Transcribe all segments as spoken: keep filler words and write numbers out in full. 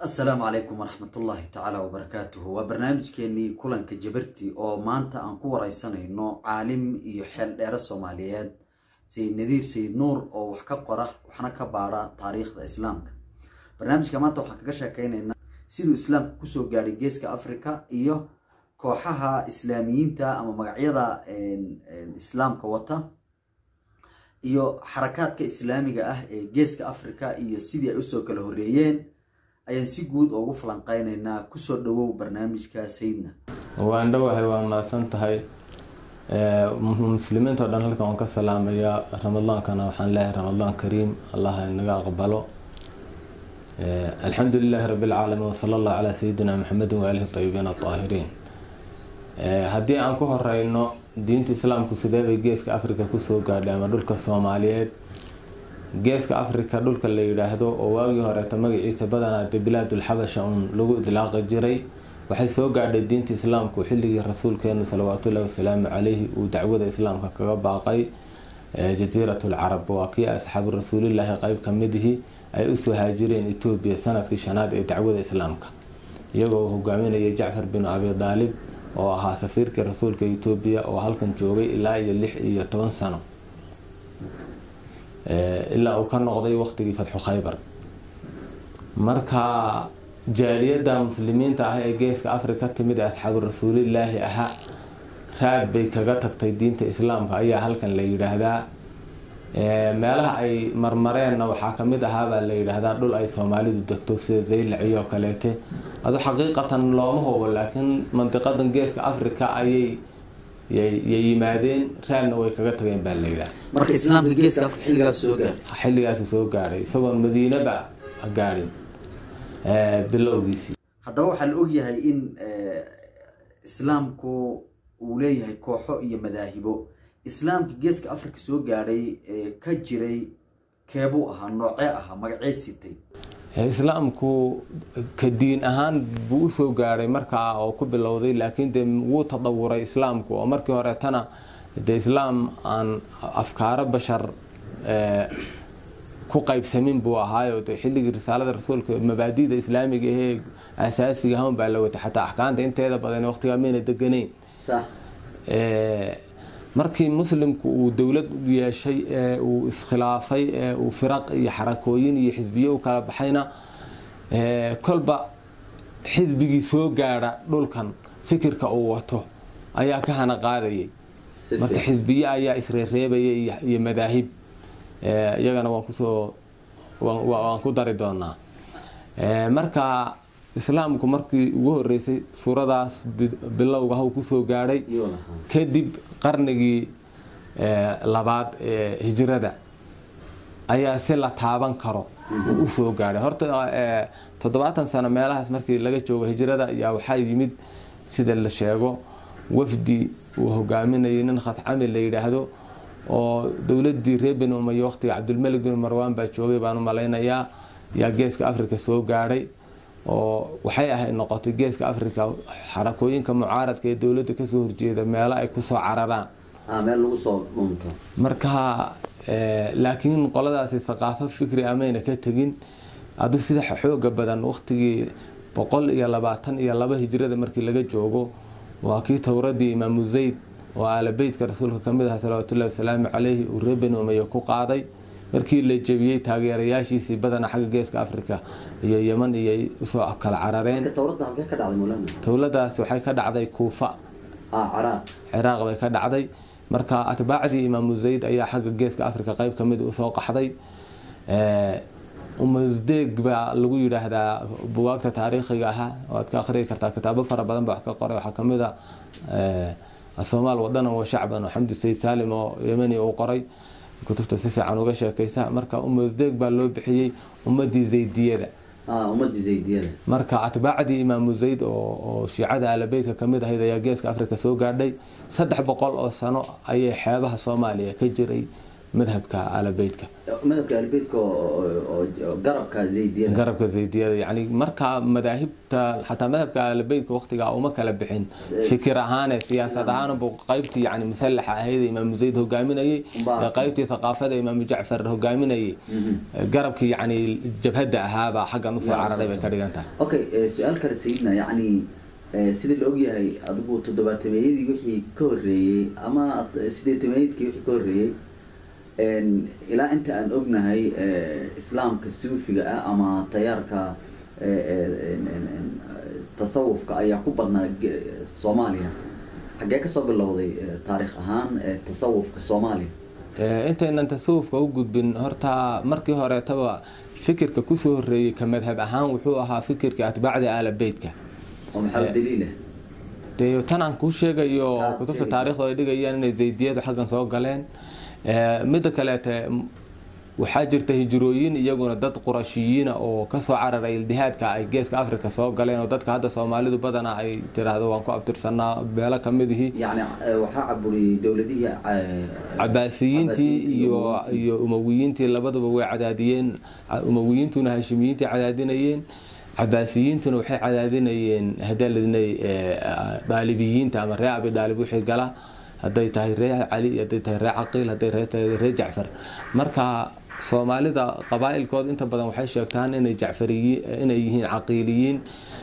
السلام عليكم ورحمة الله تعالى وبركاته. وبرنامج كيني كلن كجبرتي أو مانتا أنكو رئيسانا إنه عالم يحل دير الصوماليات سيد نذير سيد نور أو وحكا قرح وحنا كبارا تاريخ الإسلام. برنامج كمان توحكا شاكين إنه سيدو إسلام كسو قاري جيسك أفريكا إيوه كوحاها إسلاميين تا أما مقعيضا الإسلام كوتا إيوه حركات كإسلامية أه جيسك أفريكا إيوه سيدي أسو كالهوريين ayaan si guud ugu falanqeynaynaa ku soo dhawow barnaamijka sayidna waan dhawahay waan maasan tahay ee muslimiinta dhan halkan aan ka salaamaya ramadaankana waxaan leeyahay ramadaan kariim allah inaga aqbalo ee alxamdulillaah rabbil alamin wa sallallahu ala sayidina muhammad wa alihi tayyibin at-tahirin ee hadii aan ku horeyno diinta islaamku sidee bay geeska afrika ku soo gaadhay ama dhulka Soomaaliyeed geeska afrika dhulka la yiraahdo oo waagi hore ta magaciisa badanaa bilaadul xabasha un lagu idlaaqay jiray waxay soo gaadhay diinta islaamku xilligii rasuulkeena sallallahu alayhi wasallam alayhi uu dacwada islaamka kaga baaqay jasiiratul arab waa kii asxaab rasuulillaah qayb kamidii ay u soo haajireen Itoobiya sanadkii shanaad ee dacwada islaamka iyagoo hogaaminaya Jaafar bin Abi Talib oo ahaa safiirka rasuulka Itoobiya oo halkan joogay ilaa iyo lix iyo toban sano إلا وكان قضي وقت فتح خيبر مركا جالية مسلمين تاهي جيسك أفريقيا تمد أصحاب الرسول الله أها راد بيكاغتك تيدين تإسلام فأي هلكن ليرى هذا ما لها أي مرمرين أو حاكمية هذا اللي هذا دول أي صومالي الدكتور زي العيو كلاته هذا حقيقة لا هو ولكن منطقة جيسك أفريقيا أي ييمادين رالنا way kaga tageen baa leeyahay marka islaamka geeska afrika xilligaas soo gaaray xilligaas soo gaaray isagoo Madiina ba gaarin ee bilowgiisi hadaba waxa la og yahay in islaamku uu leeyahay kooxo iyo madaahibo islaamka geeska afrika soo gaaray ka jiray keebu aha noocee aha magaciisitay islaamku ka diin ahaan buu soo gaaray marka oo ku bilowday laakiin de wuu tadawuray islaamku oo markii hore tana de islaam aan afkaar bashar ee ku qaybsamin buu ahaayo de xilligii risaalada rasuulka mabaadiida islaamiga ee asaasiga ah baa la wada xataa ahkaanta inteeda badan waqtiga meena deganeen sax ee markii muslimku uu dawlad u yeeshay ee uu iskhilaafay ee uu firaq iyo xarakooyin iyo xisbiyo kala baxayna ee kolba xisbigi soo gaara dhulkan fikirka uu wato ayaa ka hana qaadayay marka xisbiyo ayaa isreereebayay iyo madaahib ee iyagana waan ku soo waan ku dari doonaa ee marka islaamku markii ugu horeysay suuradaas bilowga uu ku soo gaaray kadib qarnigii labaad ee hijrada ayaa si la taaban karo u soo gaaray horta toddobaatan sano meelahaas markii laga joogo hijrada ayaa waxa yimid sida la sheego wafdi uu hogaaminayay nin khatami la yiraahdo oo dawladii reer Bani Umayya waqtiga Abdul Malik bin Marwan baa joogay baan u maleynayaa yaa geeska afrika soo gaaray oo waxay ahay noqotay geeska afrika xarakooyinka mucaaradka ee dawladda ka soo horjeeda meelo ay ku soo cararaan ah meel lagu soo dhunto marka ee laakiin qoladaasi thaqaafo fikri amayna ka tagin adu sida xooga badan waqtigii boqol iyo labaatan iyo laba hijrada markii laga joogo waa kii tawradii imaam Zayd oo aala beedka rasuulka kamid ah sallallahu alayhi wasallam alayhi uu reer Bani Umayya ku qaaday markii la jabiyay taageerayaashiisii badan xagga geeska afrika iyo Yemen iyo soo kala carareen tawradda halka ka dhacday moolana tawladaas waxay ka dhacday Kuufa ah Ciraaq Ciraaq way ka dhacday marka atbaacdi imaam Zayd ayaa xagga geeska afrika qayb kamid u soo qaxday ee umasdeeg baa lagu yiraahdaa buugaagta taariikhiga ah oo aad ka akhriyi kartaa kitaabo fara badan baa ka qoray waxa kamid ah ee Soomaal wadana oo shacban Xamdi Sayd Salim oo Yemeni oo qoray kutubta si fiican uga sheekaysa marka umasdeeg baa loo bixiyay ummadii Zaydiyada ah ummadii Zaydiyada marka atbaacdi imaam Zayd oo shiicada alabeedka kamid ahayd ayaa geeska afrika soo gaadhay saddex boqol oo sano ayay xeebaha Soomaaliya ka jiray madhabka aalabeydka madhabka aalabeydka oo garabka zaydiyada garabka zaydiyada yani marka madaahibta xataa madhabka aalabeydka waqtiga uma kala bixin fikir ahaan siyaasad ahaan buu qaybtii yani musallaxa ahayd imaam zayd hogaaminayay qaybtii thaqaafada imaam jacfar hogaaminayay garabkii yani jabhada ahaaba xaggan usoo cararay bay ka dhigan tahay. okay su'aal kale sayidna yani sida la ogyahay adigu toddobaatameeyadii wixii ka horeeyay ama sideetameeyadkii wixii ka horeeyay ilaa inta aan ognahay islaamka suufiga ah ama tayaarka tasawufka ayaa ku badnaa Soomaaliya. xagee ka soo bilowday taariikh ahaan tasawufka Soomaaliya? intaynan tasawufka u gudbin horta markii hore taba fikirka ku soo horeeyay ka madhab ahaan wuxuu ahaa fikirka atbaacda aalabeydka. ومحل دليله ده تنان كوشة جيو كتبت التاريخ ده يدقي يعني زيدية وحقا سواق قالين مدة كلات وحاجر تهجرويين يجون ضد قرشيين أو كسر عرر الجهاد كأجهز كأفريقيا سواق قالين وضد كهذا سومالي ده بدنا أي ترى هذا وانكو أبتر سنة بلا كم ده يعني وحعبوا لدولة دي عباسيين تي يو يو أمويين تي اللي بدو بوي عداديين أمويين تون هاشميين تي عدادينيين عباسيين تنو وحي عدادينيين هذا اللي طالبيين تام الرعب طالب وحي قلا هذا تاي ريح علي هذا تاي ريح عقيل هذا تاي ريح جعفر مركا صومالي دا قبائل كود انت بدن وحي شيغتان ان جعفريين ان يهين عقيليين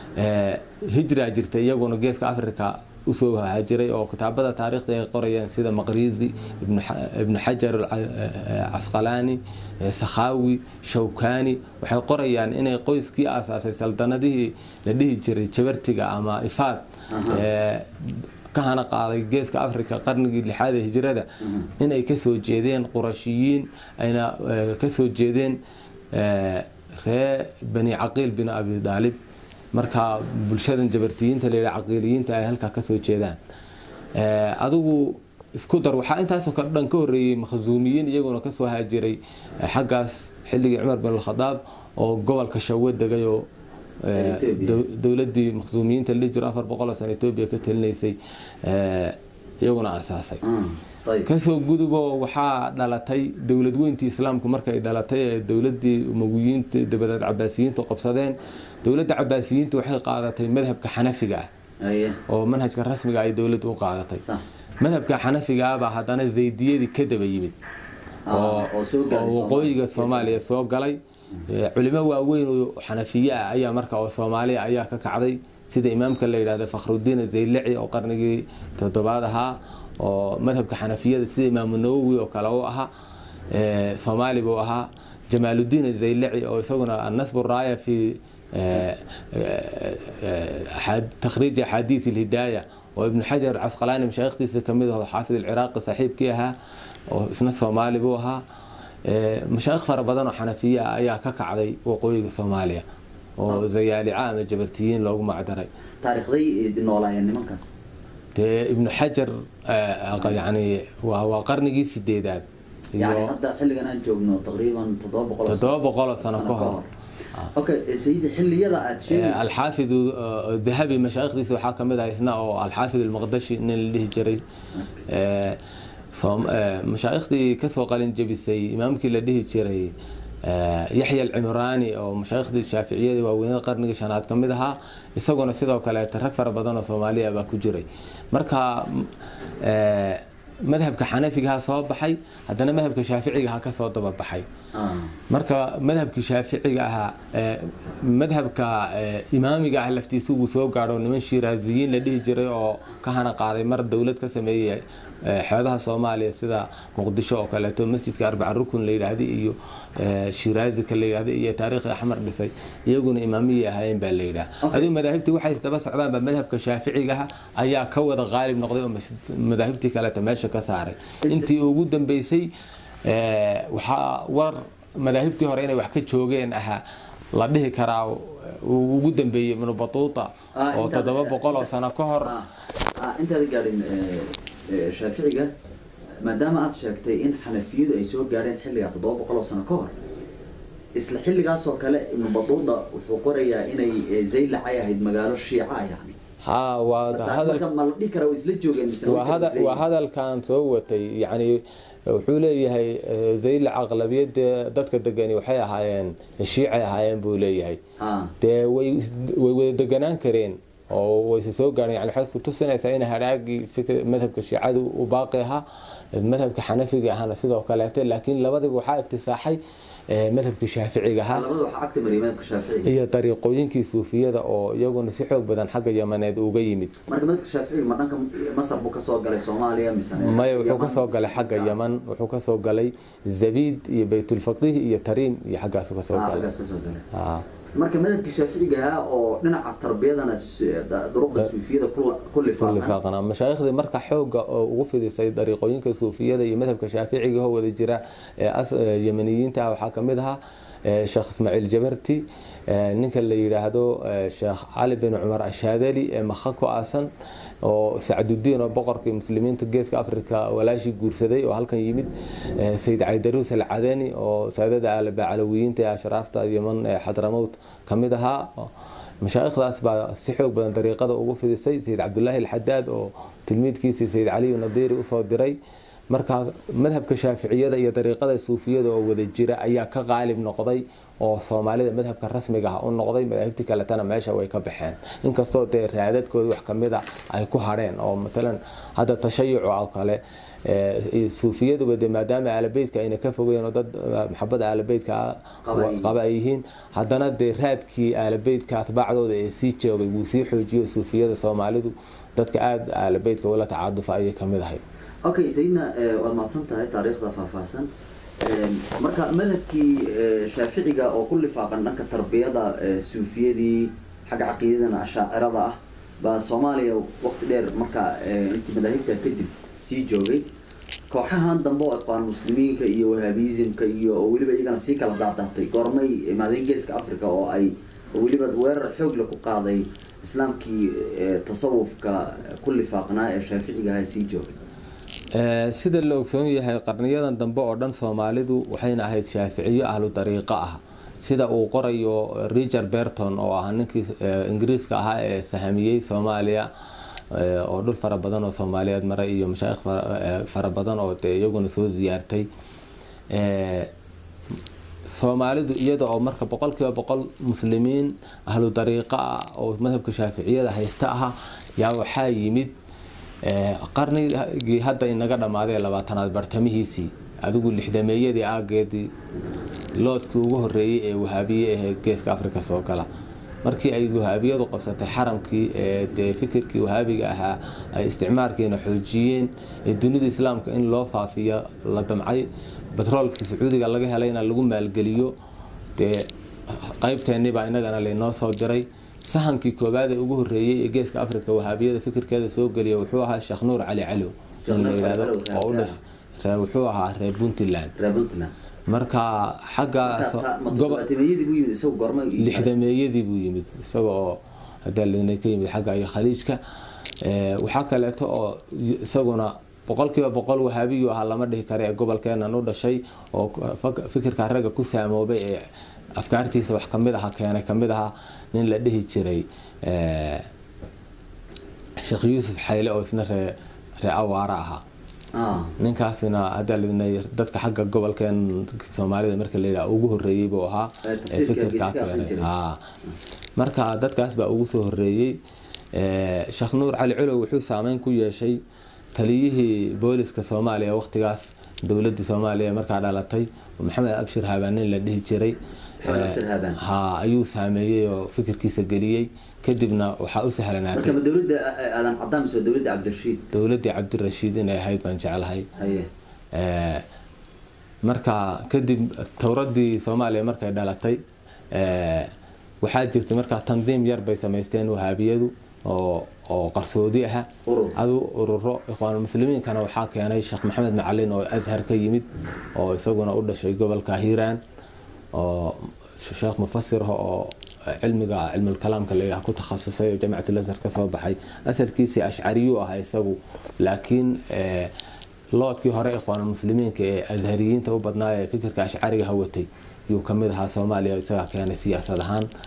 هجره جرت iyaguna geeska Afrika u soo haajiray oo kitaabada taariikhda ay qorayaan sida Maqrizi ibn ibn Hajar al-Asqalani Sakhawi Shawkani waxay qorayaan inay qoyskii aasaasay saldanadii la dhihi jiray Jabartiga ama Ifaad ka hana qaaday geeska Afrika qarnigii lixaad ee hijrada inay ka soo jeedeen Qurashiyiin ayna ka soo jeedeen ree bani Aqil bin Abi Talib marka bulshadan jabartiyiinta leeyahay caqiiliyiinta ay halka ka soo jeedaan ee adigu isku dar waxa intaas oo dhan ka horeeyay makhzuumiyiin iyaguna ka soo haajiray xaggaas xilligii Umar bin al-Khattab oo gobolka Shawad degay oo dawladii makhzuumiyiinta la jira afar boqol sano Itoobiya ka talinaysay ee iyaguna asaasay ka soo gudubo waxa dhalatay dawlad weyntii islaamku markay dhalatay dawladii umawiyiinta dabadad cabaasiyiinta qabsadeen dawladda cabaasiyiinta waxay qaadatay madhabka xanafiga ah oo manhajka rasmiga ay dawladdu u qaadatay madhabka xanafiga ah baa hadana zaydiyadii ka daba yimid oo waqooyiga Soomaaliya soo galay culimo waaweyn oo xanafiya ah ayaa markaa oo Soomaaliya ayaa ka kacday sida imaamka la yiraahdo Fakhruddin Zaylaci oo qarnigii toddobaad ahaa oo madhabka xanafiyada sida imaam Nawawi oo kale oo ahaa ee Soomaali buu ahaa Jamaaluddin Zaylaci oo isaguna an-nasb ar-raaya fi تخريج حديث الهداية وابن حجر العسقلاني مشايختي كميده حافظ العراقي صاحب كيها واسمه الصومالي بوها مشايخ فربضان وحنفية أيها ككعدي وقوي صوماليا وزي عام الجبرتيين لو ما عدري تاريخ ذي نولا يعني منكس ابن حجر يعني وهو قرن جي سديدات يعني حتى حلقة أنا جوجنا تقريبا تضابق تضابق قلص سنة كهر اوكي سيدي حلي يلا اتشيل الحافظ الذهبي مشايخ دي waxaa kamid ah isna oo الحافظ المقدشي in la dhihi jiray ee som mashaayikhdi ka soo qalin jabisay imaamkii la dhihi jiray Yahya al-Imrani oo mashaayikhdi Shaafiiciyada waaweyn qarniga shanaad kamid ahaa isaguna sidoo kale tarag fara badan oo Soomaaliya ba ku jiray marka ee madhabka xanafiga soo baxay hadana madhabka shaaficiga ka soo daba baxay marka madhabka shaaficiga aha madhabka imaamiga ah laftiisu uu soo gaaro niman Shiraaziyiin la dhihi jiray oo ka hana qaaday mar dawlad ka sameeyay xeebaha Soomaaliya sida Muqdisho oo kale to masjidka arbaca rukun la yiraahdo iyo Shiraazi ka la yiraahdo iyo taariikh ahmar dhisay iyaguna imaamiye ahaayeen baa la yiraahdaa adii madaahibti waxay isdaba socdaan madhabka shaaficiga ayaa ka wada qaalib noqday oo madaahibti kale tameesha ka saaray intii ugu dambeysay ee waxa war madaahibti hore inay wax ka joogeen aha la dhihi karaa ugu dambeeyay Ibn Battuta oo toddoba boqol oo sano ka hor inta gaarin shaaficiga maadaama aad sheegtay in xanafiyadu ay soo gaareen xilliga toddoba boqol oo sano ka hor isla xilligaas oo kale Ibn Battuta wuxuu qorayaa inay Zaylac ay ahayd magaalo Shiica yani ها وهذا وهذا وهذا كان سوتي يعني wuxuu leeyahay zayl aqlabiyad dadka degani waxay ahaayeen shiici ahaayeen buu leeyahay ee way way deganaan kareen oo way soo gaareen yani waxa ku tusinaysaa in haraagi fikir madhabka shiicadu u baaqi aha madhabka xanafiga ahana sidoo kale laakiin labadaba waxa iktisaaxay madhabka shaaficiga aha labadaba waxa agta mariimadka shaaficiga iyo dariiqooyinkii suufiyada oo iyaguna si xoog badan xagga Yamaneed uga yimid marka madhabka shaaficiga ma dhanka Masar buu ka soo galay Soomaaliya misana ma wuxuu ka soo galay xagga Yaman wuxuu ka soo galay Zabid iyo Baytul Faqih iyo Tarim iyo xaggaas ka soo galay ah marka madhabka shaaficiga oo dhinaca tarbiyadana duruqda suufiyada kulli faaqana mashaayikhdii marka xooga oo ugu fidisay dariiqooyinka suufiyada iyo madhabka shaaficiga oo wada jira ee Yamaniyiinta waxa kamid ah Sheekh Ismaaciil Jabarti ninka la yiraahdo Sheekh Ali bin Umar Ashadali ee Makhako aasan oo Saaduddin oo boqorkii muslimiinta geeska Afrika walaashi guursaday oo halkan yimid Sayyid Aydarus al-Adani oo saadada al-Bacalawiyiinta ee ashraafta Yaman ee Hadramaut kamid aha mashaayikdaas baa si xoog badan dariiqada ugu fidisay Sayyid Abdullah al-Haddad oo tilmiidkiisa Sayyid Ali al-Nadiri u soo diray marka madhabka shaaficiyada iyo dariiqada suufiyada oo wada jira ayaa ka qaalib noqday oo Soomaalida madhabka rasmiga ah oo noqday madhabti kale tana meesha way ka baxeen inkastoo de raadadkooda wax kamid ah ay ku hareen oo midalan hada tashayuc oo kale ee suufiyadu wada maadaama aalabeedka ay ka fogeeyeen oo dad maxabada aalabeedka qabayhiin hadana de raadkii aalabeedka atbaacdooda ee si joogay wuu si xoojiyo suufiyada Soomaalidu dadka aad aalabeedka wala tacaaduf ay kamid ahay okay sayna waa maadsantahay taariikhda faahfaahsan marka madhabkii shaaficiga oo kulli faaqan dhanka tarbiyada suufiyadii xagga aqeedadana ashaacirada ah ba Soomaaliya waqti dheer marka intii madaahibta kadib si joogay kooxahan dambe oo aqoon muslimiinka iyo wahabismka iyo waliba iyagana si kala daadantay goormay imaadeen geeska Afrika oo ay waliba weerar xoog la ku qaaday islaamkii tasawufka kulli faaqnaa ee shaaficiga ay si joogay sida la ogsoon yahay qarniyadan dambe oo dhan Soomaalidu waxayna ahayd shaaficiyo ahlu dariiqa ah sida uu qorayo Richard Burton oo ah ninkii Ingiriiska ahaa ee sahamiyay Soomaaliya oo dhul fara badan oo Soomaaliyeed maray iyo mashaayikh fara badan oo iyaguna soo ziyaartay ee Soomaalidu iyada oo marka boqolkiiba boqol muslimiin ahlu dariiqa ah oo madhabka shaaficiyada haysta aha yaa waxa yimid qarnigii hadda inaga dhamaaday labaatanaad bartamihiisii adigu lixdameeyadii aageedii loodkii ugu horeeyay ee wahabiye ee geeska Afrika soo gala markii ay wahabiyadu qabsatay xaramkii ee fikirkii wahabiga ahaa ay isticmaalkeena xoojiyeen ee dunida islaamka in loo faafiyo la damcay batroolkii Sacuudiga laga helayna lagu maalgeliyo ee qaybteeni baa inagana leeno soo diray sahankii koobaad ee ugu horeeyay ee geeska Afrika wahabiyada fikirkeeda soo galiyo wuxuu ahaa Sheekh Nuur Cali Cali oo u dhashay wuxuu ahaa reer Puntland marka xagga gobolkameeyadii buu yimid isagoo gormay lixdameeyadii buu yimid isagoo hadalina ka yimid xagga ay khaliijka ee waxa kale oo isaguna boqolkiiba boqol wahabiyo ah lama dhihi karo ee gobolkeena u dhashay oo fikirka raga ku saamoobay ee afkaartiisa wax kamid ah keenay kamid ah nin la dhihi jiray ee Sheekh Yuusuf Xayle oo isna ree awaara aha ah ninkaasina hadalina dadka xagga gobolkeen Soomaalida marka la yiraahdo ugu horeeyay buu ahaa fikirka keenay ah marka dadkaas baa ugu soo horeeyay ee Sheekh Nuur Cali Cali wuxuu saameyn ku yeeshay taliyihii booliska Soomaaliya waqtigaas dawladda Soomaaliya marka dhalatay Maxamed Abshir Haabaanin la dhihi jiray ha ayuu saameeyay oo fikirkiisa galiyay kadibna waxa uu sahlanaatay marka dawladda aadan cadaan soo dawladda Cabdirashiid dawladda Cabdirashiid inay ahayd baan jecelahay ee marka kadib tawradii Soomaaliya markay dhalatay ee waxa jirtay marka tandiim yar bay sameysteen wahabiyadu oo oo qarsoodi ah adu ururo ikhwaan muslimiin kana waxa keenay Sheekh Maxamed Macalin oo Azhar ka yimid oo isaguna u dhashay gobolka Hiiraan oo Sheekh mufassir oo cilmiga cilmi kalaamka leeyahay ku takhasusay jaamacada Azhar ka soo baxay asalkiisa ashcariyo ah isagu laakiin ee loodkii hore ikhwaan muslimiinka ee azhariyiinta u badnaayay fikirka ashcariga hawatay iyo kamid aha Soomaaliya isaga keenay siyaasad ahaan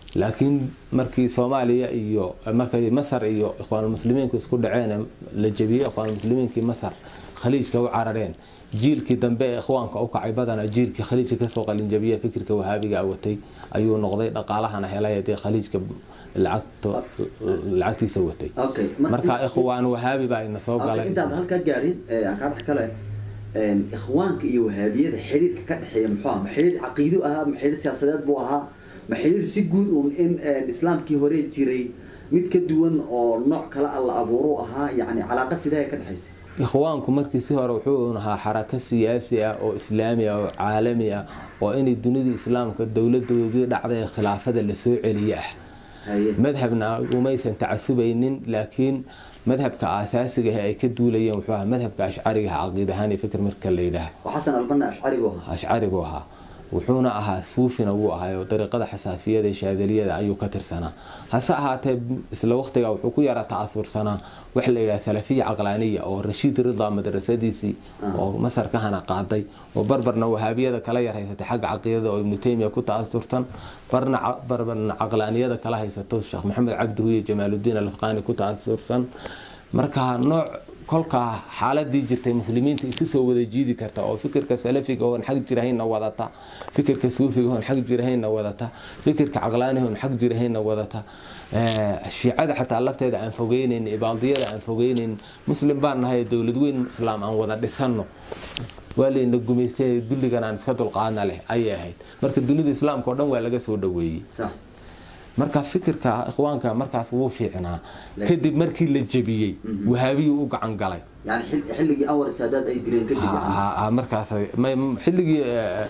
laakiin markii Soomaaliya iyo markii Masar iyo ikhwaan muslimiinku isku dhaceen la jabiyay ikhwaan muslimiinkii Masar khaliijka u carareen jiilkii dambe ee ikhwaanka u kacay badana jiilkii khaliijka ka soo qalin jabiyay fikirka wahaabiga watay ayuu noqday dhaqaalahana helay ee khaliijka lacagto lacagtiisa watay marka ikhwaan wahaabi baa ina soo galay inta halka gaarin aan ka dhax kale een ikhwaanka iyo wahaabiyada xiriirka ka dhaxeeya muxuu ah xiriir caqiido ah ma xiriir siyaasadeed buu ahaa ma xiriir si guud oo in islaamkii hore jiray mid ka duwan oo nooc kala alla abuuro ahaa yani calaaqa sidee ka dhaxaysay ikhwaanku markii si hore wuxuu ahaa xaraka siyaasi ah oo islaami ah oo caalami ah oo in dunida islaamka dawladoodii dhacday khilaafada la soo celiyo ah madhabna umaysan tacasubaynin laakiin madhabka asaasiga ah ay ka duulayeen wuxuu ahaa madhabka ashcariga aqeed ahaan fikir marka la yiraahdo waxasan albanna ashcariga ashcariga ahaa wuxuuna ahaa suufina uu ahaa dariiqada xasaafiyada shaadaliyada ayuu ka tirsanaa hase ahaatee isla waqtiga wuxuu ku yara taasirsanaa wax la yiraahdo salafiya aqlaaniya oo Rashid Rida madrasadiisi oo Masar ka hana qaaday oo barbarna wahaabiyada kala yar haysatay xaq aqeedada oo Ibn Taymiyyah ku taasirtan barna barbarna aqlaaniyada kala haysato Sheekh Maxamed Cabdi iyo Jamaaluddin Al-Afqani ku taasirsan marka nooc kolka xaaladii jirtay muslimiinta isu soo wada jiidi karta oo fikirka salafiga oo xaq jirahayna wadata fikirka suufiga oo xaq jirahayna wadata fikirka aqlaaniga oo xaq jirahayna wadata ee shiicada xataa lafteeda aan fogeyneen ibaadiyada aan fogeyneen muslim baan nahay dawlad weyn islaam aan wada dhisano waalina gumeystay dulligan aan iska dulqaadna leh ay ahayd marka dunida islaamka oo dhan waa laga soo dhaweeyay sax marka fikirka ikhwaanka markaas wuu fiicnaa kadib markii la jabiyay wahaabiyu u gacan galay yani xilligii awar saadaad ay direen kadib ha markaas xilligii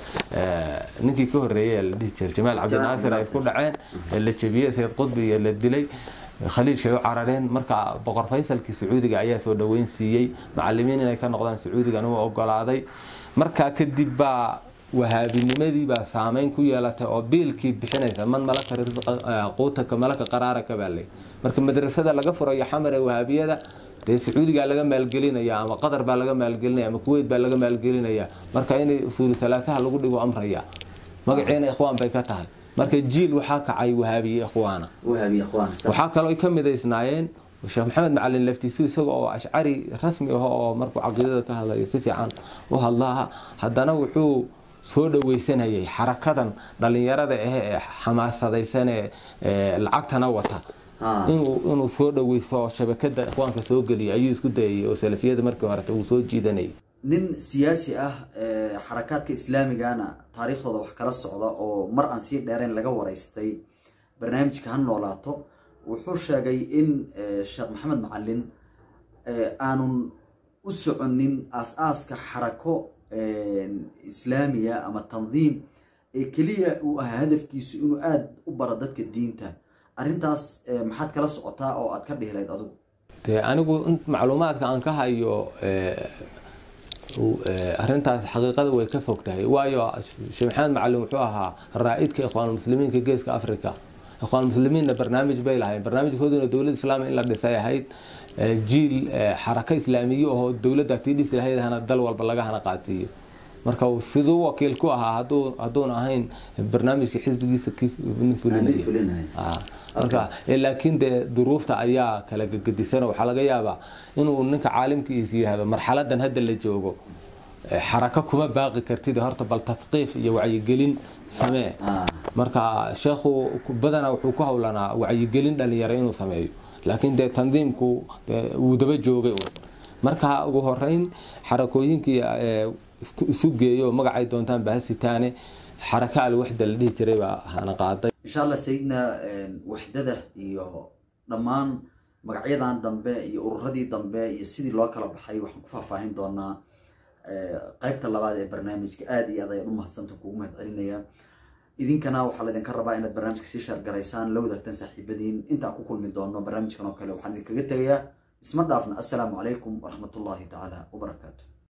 ninkii ka horeeyay la dhigi jiray Jamaal Cabdi Naasir ay isku dhaceen la jabiyay Sayyid Qutbi la dilay khaliijka ay carareen marka boqor Faysalkii Sacuudiga ayaa soo dhaweyn siiyay macallimiin inay ka noqdaan Sacuudiga uu ogolaaday marka kadib baa wahaabinimadii baa saameyn ku yeelatay oo biilkii bixinaysa man malaka rizqa quuta malaka qaraaraka balay marka madrasada laga furayo xamar ee wahaabiyada ee Sacuudiga laga maalgelinaya ama Qatar baa laga maalgelinaya ama Kuwait baa laga maalgelinaya marka in usul salaataha lagu dhigo amraya magaceena ikhwaan bay ka tahay marka jiil waxa kacay wahaabiye ikhwaana wahaabiye ikhwaan waxa kale oo ka midaysnaayeen Sheekh Maxamed Macallin laftiisu isaga oo ashcari rasmi ah oo markuu aqeedada ka hadlayo si fiican u hadlaha hadana wuxuu soo dhaweysanayay xarakadan dhalinyarada ee xamaasadaysan ee lacagtana wata inuu inuu soo dhaweyso shabakada ikhwaanka soo galiyo ayuu isku dayay oo salafiyada markii hore uu soo jiidanay nin siyaasi ah xarakaadka islaamigana taariikhdooda wax kala socda oo mar aan si dheereen laga wareystay barnaamijka han noolaato wuxuu sheegay in Sheekh Maxamed Macallin aanun u soconin aasaaska xarako islaamiya ama tandiim ee kaliya uu ahaa hadafkiisu inuu aad u baro dadka diinta arintaas maxaad kala socotaa oo aad ka dhihilayd adigu te anigu macluumaadka aan ka hayo arintaas xaqiiqada way ka fogtahay waayo Sheekh Maxamed Macallin wuxuu ahaa raa'idka ikhwaan muslimiinka geeska Afrika ikhwaan muslimiinna barnaamij bay lahayn barnaamijkooduna dawladda islaamiga in la dhisay ahayd jiil xaraka islaamiyo oo dawladda tidis lahaydana dal walba laga hana qaadsiyo marka sidoo wakiil ku ahaa haduu haduun ahayn barnaamijka xisbigiisa fulinay ah marka laakiin de duruufta ayaa kala gagadisan waxa laga yaabaa inuu ninka caalimkiisa yahay marxaladan hadda la joogo xaraka kuma baaqi kartid horta bal tafqiif iyo wacyi gelin samee marka sheekhu badana wuxuu ku hawlanaa wacyi gelin dhalinyaro inuu sameeyo laakiin de tandiimku uu daba joogay marka ugu horeyn xarakooyinkii isu geeyo magacay doontaan baahasitaane xaraka al wahda la dhihi jiray baa hana qaaday insha Allah sayidna wahdada iyo dhamaan magacyadan dambe iyo ururadii dambe iyo sidii loo kala baxay waxaan ku faahfaahin doonaa qaybta labaad ee barnaamijka aad iyo aad ay u mahadsantahay kugu mahadcelinaya idinkana waxa la idinka rabaa inaad barnaamijka si share gareysaan la wadaagtaan saaxiibadiin inta ku kulmi doono barnaamijkan oo kale waxaan idinkaga tagayaa isma dhaafna assalaamu calaykum wa rahmatullahi ta'ala wa barakaatuh.